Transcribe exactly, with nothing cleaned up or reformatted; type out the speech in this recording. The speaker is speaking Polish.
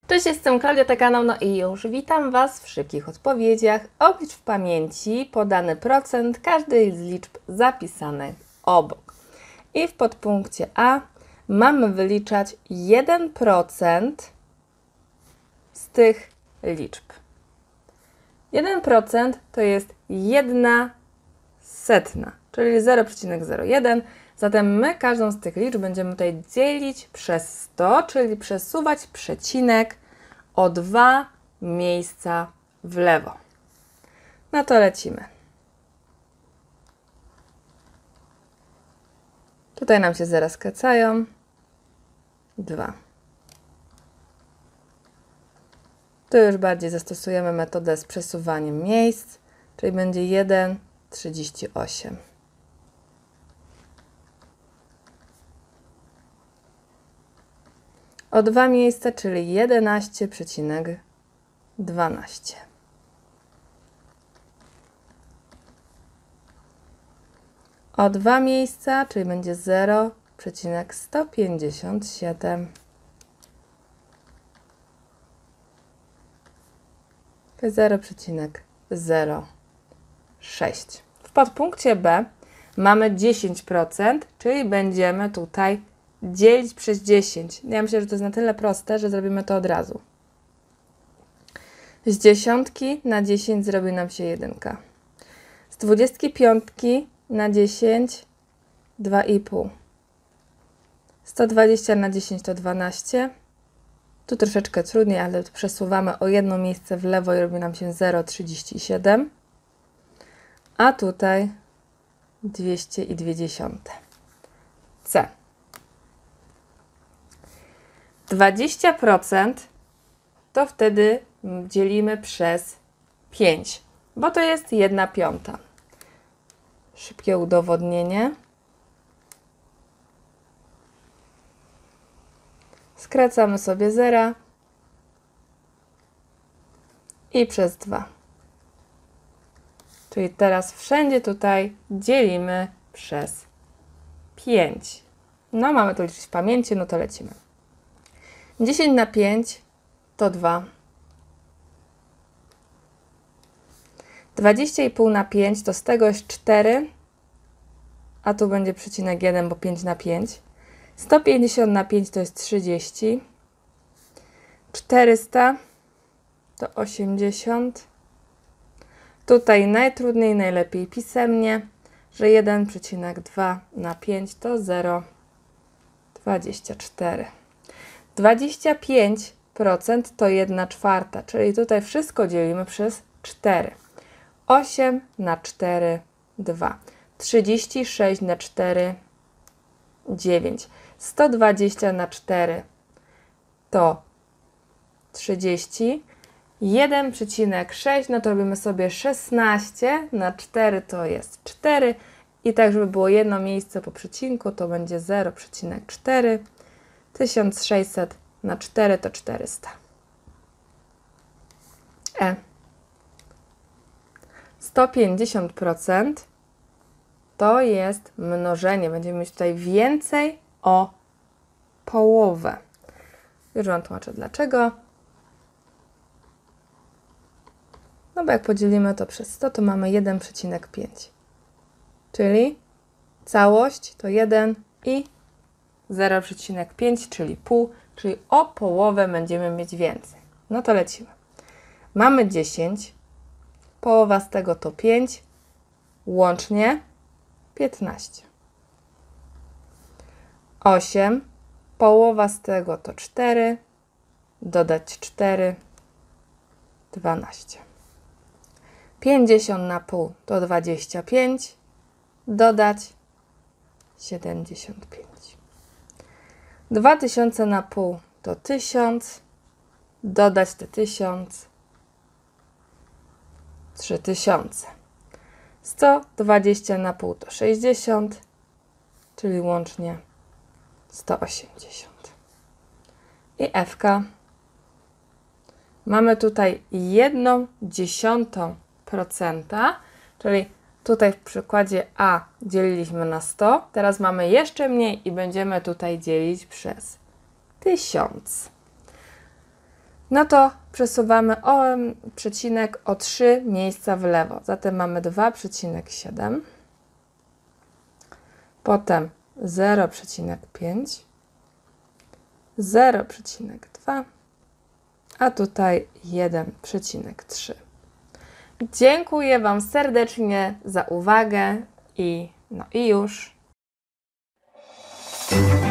Cześć, jestem Klaudia, to kanał, no i już witam Was w szybkich odpowiedziach. Oblicz w pamięci podany procent każdej z liczb zapisanych obok. I w podpunkcie A mamy wyliczać jeden procent z tych liczb. jeden procent to jest jedna setna, czyli zero przecinek zero jeden. Zatem my każdą z tych liczb będziemy tutaj dzielić przez sto, czyli przesuwać przecinek o dwa miejsca w lewo. No to lecimy. Tutaj nam się zera skracają. dwa. Tu już bardziej zastosujemy metodę z przesuwaniem miejsc, czyli będzie jeden przecinek trzydzieści osiem. O dwa miejsca, czyli jedenaście przecinek dwanaście. O dwa miejsca, czyli będzie zero przecinek sto pięćdziesiąt siedem. zero przecinek zero sześć. W podpunkcie B mamy dziesięć procent, czyli będziemy tutaj dzielić przez dziesięć. Ja myślę, że to jest na tyle proste, że zrobimy to od razu. Z dziesiątki na dziesięć zrobi nam się jedynka. Z dwudziestki piątki na dziesięć dwa i pół. sto dwadzieścia na dziesięć to dwanaście. Tu troszeczkę trudniej, ale tu przesuwamy o jedno miejsce w lewo i robi nam się zero przecinek trzydzieści siedem. A tutaj dwieście i dwie dziesiąte. C. dwadzieścia procent to wtedy dzielimy przez pięć, bo to jest jedna piąta. Szybkie udowodnienie. Skracamy sobie zera i przez dwa. Czyli teraz wszędzie tutaj dzielimy przez pięć. No, mamy to liczyć w pamięci, no to lecimy. dziesięć na pięć to dwa. dwadzieścia i pół na pięć to z tego jest cztery, a tu będzie przecinek jeden, bo pięć na pięć. sto pięćdziesiąt na pięć to jest trzydzieści. czterysta to osiemdziesiąt. Tutaj najtrudniej, najlepiej pisemnie, że jeden przecinek dwa na pięć to zero przecinek dwadzieścia cztery. dwadzieścia pięć procent to jedna czwarta, czyli tutaj wszystko dzielimy przez cztery. osiem na cztery, dwa. trzydzieści sześć na cztery, dziewięć. sto dwadzieścia na cztery to trzydzieści. jeden przecinek sześć, no to robimy sobie szesnaście na cztery to jest cztery. I tak, żeby było jedno miejsce po przecinku, to będzie zero przecinek cztery. tysiąc sześćset na cztery to czterysta. E. sto pięćdziesiąt procent to jest mnożenie. Będziemy mieć tutaj więcej o połowę. Już Wam tłumaczę dlaczego. No bo jak podzielimy to przez sto, to mamy jeden przecinek pięć. Czyli całość to jeden i zero przecinek pięć, czyli pół, czyli o połowę będziemy mieć więcej. No to lecimy. Mamy dziesięć, połowa z tego to pięć, łącznie piętnaście. osiem, połowa z tego to cztery, dodać cztery, dwanaście. pięćdziesiąt na pół to dwadzieścia pięć, dodać siedemdziesiąt pięć. dwa tysiące na pół to tysiąc, dodać te tysiąc, trzy tysiące. sto dwadzieścia na pół to sześćdziesiąt, czyli łącznie sto osiemdziesiąt. I F-ka. Mamy tutaj jedną dziesiątą procenta, czyli tutaj w przykładzie A dzieliliśmy na sto, teraz mamy jeszcze mniej i będziemy tutaj dzielić przez tysiąc. No to przesuwamy o przecinek o trzy miejsca w lewo. Zatem mamy dwa przecinek siedem, potem zero przecinek pięć, zero przecinek dwa, a tutaj jeden przecinek trzy. Dziękuję Wam serdecznie za uwagę i no i już.